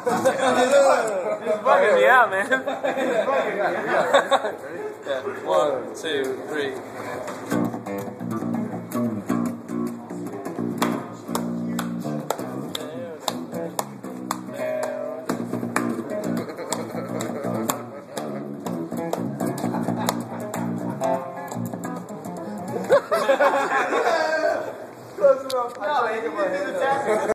He's bugging me out, man. Yeah, 1, 2, 3. Close enough.